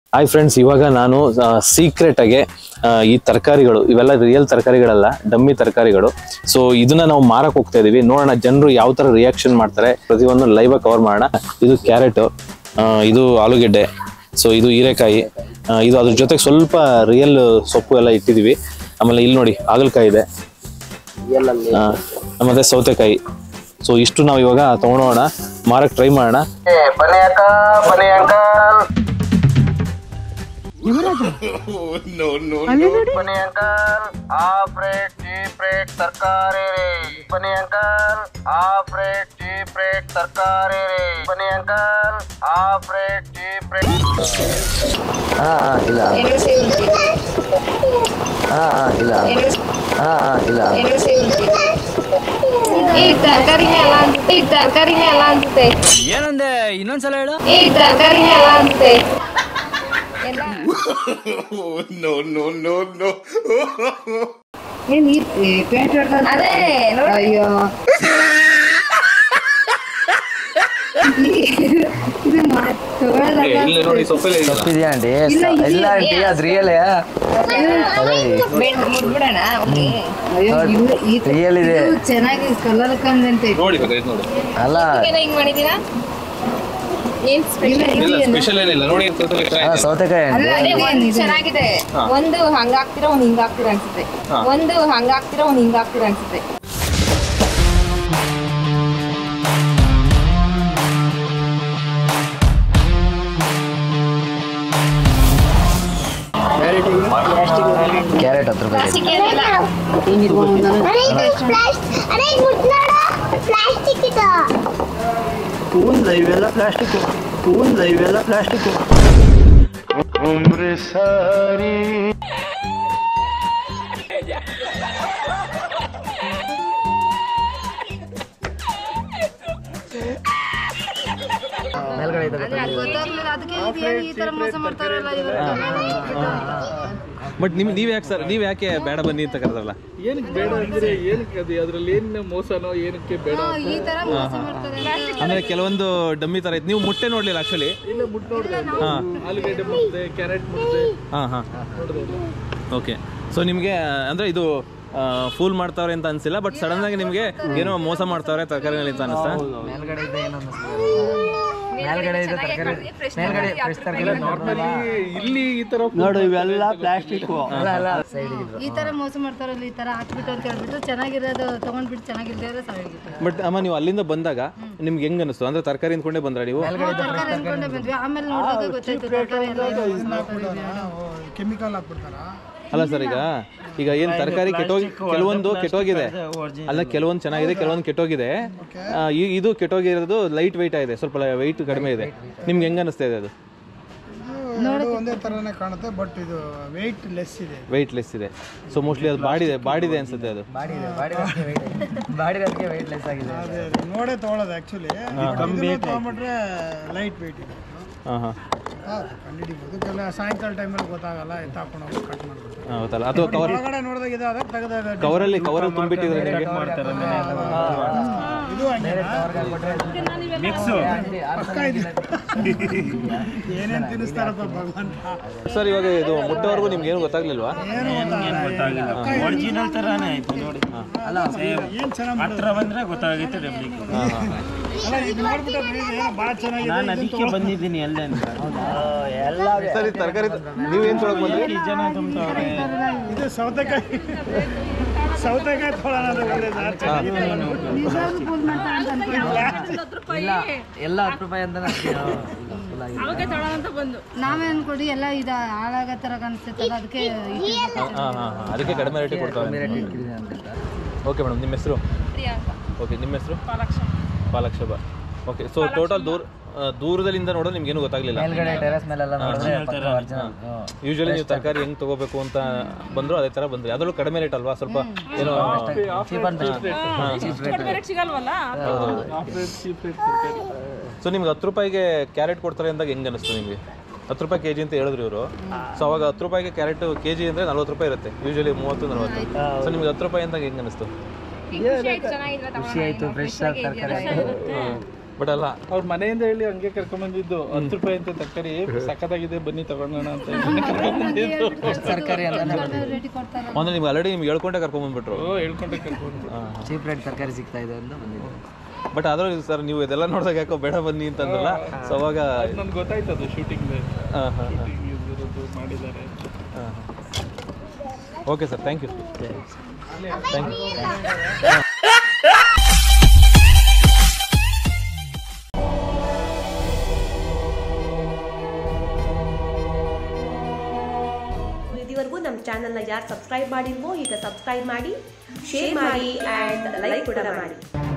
Hi friends, ಇವಾಗ ನಾನು secret ಆಗಿ ಈ ತರಕಾರಿಗಳು ಇವೆಲ್ಲ ರಿಯಲ್ ತರಕಾರಿಗಳಲ್ಲ, ಡಮ್ಮಿ ತರಕಾರಿಗಳು. ಸೊ ಇದನ್ನ ನಾವು ಮಾರಕ್ ಹೋಗ್ತಾ ಇದೀವಿ. ನೋಡೋಣ ಜನರು ಯಾವ ತರ ರಿಯಾಕ್ಷನ್ ಮಾಡ್ತಾರೆ, ಪ್ರತಿಯೊಂದು ಲೈವ್ ಆಗಿ ಕವರ್ ಮಾಡೋಣ. ಇದು ಕ್ಯಾರೆಟ್, ಇದು ಆಲೂಗೆಡ್ಡೆ, ಸೊ ಇದು ಹೀರೆಕಾಯಿ, ಇದು ಅದ್ರ ಜೊತೆಗೆ ಸ್ವಲ್ಪ ರಿಯಲ್ ಸೊಪ್ಪು ಎಲ್ಲ ಇಟ್ಟಿದೀವಿ. ಆಮೇಲೆ ಇಲ್ಲಿ ನೋಡಿ ಹಾಗಲಕಾಯಿ ಇದೆ, ಮತ್ತೆ ಸೌತೆಕಾಯಿ. ಸೊ ಇಷ್ಟು ನಾವು ಇವಾಗ ತಗೊಂಡೋಣ, ಮಾರಕ್ ಟ್ರೈ ಮಾಡೋಣ. No, no, no. Bani uncle, half rate, cheap rate, tarkari re. Bani uncle, half rate, cheap rate, tarkari re. Bani uncle, half rate, cheap rate. ಇಲ್ಲ ಇಲ್ಲ ತರಕಾರಿನೇ ಅಲ್ಲ ಅನ್ಸುತ್ತೆ. ಏನಂದೆ ಇನ್ನೊಂದ್ಸಲ ಹೇಳು. ತರಕಾರಿನೇ ಅಲ್ಲ ಅನ್ಸುತ್ತೆ. No, no, no, no. ಅದೇ ಅಯ್ಯೋ ತಪ್ಪಿದ್ಯಾ ಆಂಟಿ? ಇಲ್ಲ ಆಂಟಿ, ಅದು ರಿಯಲ್ ರಿಯಲ್ ಇದೆ. ಚೆನ್ನಾಗಿ ಕಲರ್ ಕಂದಂತೆ ಅಲ್ಲ ಹಿಂಗ್ ಮಾಡಿದೀರಾ? ಏನ್ ಸೌತೆಕಾಯಿ ಆಂಟಿ ಚೆನ್ನಾಗಿದೆ. ಒಂದು ಹಂಗಾಗ್ತೀರಾ, ಒಂದ್ ಹಿಂಗಾಗ್ತೀರಾ ಅನ್ಸುತ್ತೆ. ಒಂದು ಹಂಗಾಗ್ತೀರಾ, ಒಂದ್ ಹಿಂಗಾಗ್ತೀರಾ ಅನ್ಸುತ್ತೆ. ಕ್ಯಾರೆಟ್ 10 ರೂಪಾಯಿ. ಇವೆಲ್ಲ ಪ್ಲಾಸ್ಟಿಕ್, ಇವೆಲ್ಲ ಪ್ಲಾಸ್ಟಿಕ್. ಬಟ್ ನೀವ್ ಯಾಕೆ ಸರ್, ನೀವ್ ಯಾಕೆ ಬೇಡ ಬನ್ನಿ ಅಂತ ಕರೆದ್ರಲ್ಲ? ಏನಕ್ಕೆ ಬೇಡ ಅಂದ್ರೆ ಏನಕ್ಕೆ ಅದು ಅದ್ರಲ್ಲಿ ಏನು ಮೋಸನೋ ಏನಕ್ಕೆ ಬೇಡ ಅಂದ್ರೆ ಕೆಲವೊಂದು ಡಮ್ಮಿ ತರ ಇತ್ತು. ನೀವು ಮುಟ್ಟೆ ನೋಡ್ಲಿಲ್ಲ ಆಕ್ಚುಲಿ? ಇಲ್ಲ, ಮುಟ್ಟು ನೋಡಿದೆ. ಆಲೂಗಡ್ಡೆ ಮುಟ್ಟಿದೆ, ಕ್ಯಾರೆಟ್ ಮುಟ್ಟಿದೆ. ಹಾ ಓಕೆ. ಸೊ ನಿಮ್ಗೆ ಅಂದ್ರೆ ಇದು ಫೂಲ್ ಮಾಡ್ತಾವ್ರೆ ಅಂತ ಅನ್ಸಿಲ್ಲ, ಬಟ್ ಸಡನ್ ಆಗಿ ನಿಮ್ಗೆ ಏನೋ ಮೋಸ ಮಾಡ್ತಾವ್ರೆ ತರಕಾರಿನಲ್ಲಿ ಅಂತ ಅನಿಸ್ತಾ? ನಾರ್ಮಲಿ ಇಲ್ಲಿ ಈ ತರ ನೋಡು, ಇವೆಲ್ಲ ಪ್ಲಾಸ್ಟಿಕ್. ಈ ತರ ಮೋಸ ಮಾಡ್ತಾರಲ್ಲ, ಈ ತರ ಹಾಕ್ಬಿಟ್ಟು ಅಂತ ಹೇಳ್ಬಿಟ್ಟು ಚೆನ್ನಾಗಿರೋದು ತಗೊಂಡ್ಬಿಟ್ಟು ಚೆನ್ನಾಗಿಲ್ದೇ ಸಾಗಿತ್ತು. ಬಟ್ ಅಮ್ಮ, ನೀವು ಅಲ್ಲಿಂದ ಬಂದಾಗ ನಿಮ್ಗೆ ಹೆಂಗ್ ಅನಿಸ್ತು? ಅಂದ್ರೆ ತರಕಾರಿ ಅಂದ್ಕೊಂಡೇ ಬಂದ್ರ ನೀವು? ತರಕಾರಿ ಅನ್ಕೊಂಡೆ ಬಂದ್ವಿ, ಆಮೇಲೆ ನೋಡಿದಾಗ ಗೊತ್ತಾಯ್ತು ತರಕಾರಿ ಕೆಮಿಕಲ್ ಹಾಕ್ಬಿಡ್ತಾರ. ಅಲ್ಲ ಸರ್, ಈಗ ಏನ್ ತರಕಾರಿ ಕೆಲವೊಂದು ಕೆಟ್ಟೋಗಿದೆ ಅಲ್ಲ, ಕೆಲವೊಂದು ಚೆನ್ನಾಗಿದೆ, ಕೆಲವೊಂದು ಕೆಟ್ಟೋಗಿದೆ. ಇದು ಕೆಟ್ಟೋಗಿರೋದು ಲೈಟ್ ವೆಯ್ಟ್ ಆಗಿದೆ, ಸ್ವಲ್ಪ ವೆಯ್ಟ್ ಕಡಿಮೆ ಇದೆ. ನಿಮ್ಗೆ ಹೆಂಗ ಅನಿಸ್ತಾ ಇದೆ? ಅದು ಒಂದೇ ತರನೇ ಕಾಣುತ್ತೆ, ಬಟ್ ಇದು ವೆಯ್ಟ್ ಲೆಸ್ ಇದೆ. ವೆಯ್ಟ್ ಲೆಸ್ ಇದೆ. ಸೊ ಮೋಸ್ಟ್ಲಿ ಅದು ಬಾಡಿದೆ ಅನ್ಸುತ್ತೆ. ಅದು ನೋಡೇ ತಗೊಳ್ಳೋದು ಆಕ್ಚುಲಿ. ತಗೊಂಡ್ಬಿಟ್ರೆ ಲೈಟ್ ವೆಯ್ಟ್ ಇದೆ. ಕಂಡಿಡಿಬಹುದು. ಸಾಯಂಕಾಲ ಟೈಮಲ್ಲಿ ಗೊತ್ತಾಗಲ್ಲ, ಎತ್ತ ಹಾಕೊಂಡು ಹೋಗಿ ಕಟ್ ಮಾಡ್ಬಿಡ್ತಾರೆ. ಹೌದಲ್ಲ, ಅಥವಾ ಹೊರಗಡೆ ನೋಡಿದಾಗ ಇದಾದಾಗ ತೆಗೆದಾಗ ಕವರಲ್ಲಿ ತುಂಬಿಟ್ಟಿದ್ರೆ ನಿಮಗೆ ಇದು ಏನೇನು ತಿನ್ನಿಸ್ತಾರಪ್ಪ ಭಗವಂತ. ಸರ್, ಇವಾಗ ಇದು ಮುಟ್ಟೋವರೆಗೂ ನಿಮ್ಗೆ ಏನು ಗೊತ್ತಾಗ್ಲಿಲ್ವಾ? ಒರಿಜಿನಲ್ ತರಾನೇ ಆಯ್ತು ನೋಡಿ. ಏನ್ ಚೆನ್ನಾಗಿ ಹತ್ರ ಬಂದ್ರೆ ಗೊತ್ತಾಗುತ್ತೆ. ಅಲ್ಲ, ಇದು ನೋಡ್ಬಿಟ್ಟು ಭಾಳ ಚೆನ್ನಾಗಿದೆ. ನಾನು ಅದಕ್ಕೆ ಬಂದಿದ್ದೀನಿ ಅಲ್ಲೇ ಅಂತ. ಸರ್, ಈ ತರಕಾರಿ ನೀವೇನ್ ತೊಗೊಳಕ್ ಬಂದ್ರಿ? ಜನ ತುಂಬ್ತವ್ರೆ. ಇದು ಸೌತೆಕಾಯಿ ತೊಗೊಳ್ಳೋಣ ಅಂತ ಇಲ್ಲ, ಎಲ್ಲ 10 ರೂಪಾಯಿ ಅಂತ ನಾವೇ ಅನ್ಕೊಡಿ ಎಲ್ಲ ಇದು ಹಾಳಾಗೋ ತರ ಕಾಣಿಸ್ತೈತಲ್ಲ, ಅದಕ್ಕೆ ಕಡಿಮೆ ರೇಟ್ ಕೊಡ್ತಾರೆ. ಓಕೆ ಮೇಡಮ್, ನಿಮ್ಮ ಹೆಸರು? ಓಕೆ, ನಿಮ್ಮ ಹೆಸರು? ಪಾಲಕ್ಷಭ. ಓಕೆ. ಸೊ ಟೋಟಲ್ ದೂರದಲ್ಲಿಂದ ನೋಡೋದು ನಿಮ್ಗೆ ಏನು ಗೊತ್ತಾಗ್ಲಿಲ್ಲ? ಯೂಶಲಿ ನೀವು ತರಕಾರಿ ಹೆಂಗ್ ತಗೋಬೇಕು ಅಂತ ಬಂದ್ರು ಅದೇ ತರ ಬಂದ್ರಿ. ಅದ್ರಲ್ಲೂ ಕಡಿಮೆ ರೇಟ್ ಅಲ್ವಾ? ಸ್ವಲ್ಪ ಏನೋ ಸೊ ನಿಮ್ಗೆ 10 ರೂಪಾಯಿಗೆ ಕ್ಯಾರೆಟ್ ಕೊಡ್ತಾರೆ ಅಂದಾಗ ಹೆಂಗ್ ಅನಿಸ್ತು ನಿಮ್ಗೆ? 10 ರೂಪಾಯಿ ಕೆಜಿ ಅಂತ ಹೇಳಿದ್ರು ಇವರು. ಸೊ ಅವಾಗ 10 ರೂಪಾಯಿಗೆ ಕ್ಯಾರೆಟ್ ಕೆಜಿ ಅಂದ್ರೆ 40 ರೂಪಾಯಿ ಇರುತ್ತೆ, ಯೂಶಲಿ 30-40. ಸೊ ನಿಮ್ಗೆ 10 ರೂಪಾಯಿ ಅಂದಾಗ ಹೆಂಗ್ ಅನಿಸ್ತು? ಖುಷಿ ಆಯ್ತು. ಫ್ರೆಶ್ ಆಗಿ ತರಕಾರಿ ಬಟ್ ಅಲ್ಲ ಅವ್ರ ಮನೆಯಿಂದ ಹೇಳಿ ಹಂಗೆ ಕರ್ಕೊಂಡ್ಬಂದಿದ್ದು 10 ರೂಪಾಯಿ ಅಂತ ತರಕಾರಿ ಸಖತ್ತಾಗಿದೆ ಬನ್ನಿ ತಗೊಂಡೋಣ ಅಂತ ತರಕಾರಿ ರೇಟಿ ಕೊಡ್ತಾರೆ. ಅಂದ್ರೆ ನಿಮ್ಗೆ ಆಲ್ರೆಡಿ ನಿಮ್ಗೆ ಹೇಳ್ಕೊಂಡೆ ಕರ್ಕೊಂಡ್ಬಂದ್ಬಿಟ್ರು. ಹೇಳ್ಕೊಂಡೆ ಕರ್ಕೊಂಡು ಚೀಪ್ ರೇಟ್ ತರಕಾರಿ ಸಿಗ್ತಾ ಇದೆ ಅಂತ ಬಂದಿದೆ. ಬಟ್ ಆದ್ರೂ ಸರ್ ನೀವು ಇದೆಲ್ಲ ನೋಡಿದಾಗ ಯಾಕೋ ಬೇಡ ಬನ್ನಿ ಅಂತಂದ್ರಲ್ಲ, ಸೊ ಅವಾಗ ನನ್ಗೆ ಗೊತ್ತಾಯ್ತು ಅದು ಶೂಟಿಂಗ್ ಮಾಡಿದ್ದಾರೆ. Okay sir, thank you. Thank you. ಇದುವರೆಗೂ ನಮ್ಮ ಚಾನಲ್ನ ಯಾರು ಸಬ್ಸ್ಕ್ರೈಬ್ ಮಾಡಿಲ್ವೋ ಈಗ ಸಬ್ಸ್ಕ್ರೈಬ್ ಮಾಡಿ, ಶೇರ್ ಮಾಡಿ ಆ್ಯಂಡ್ ಲೈಕ್ ಕೂಡ ಮಾಡಿ.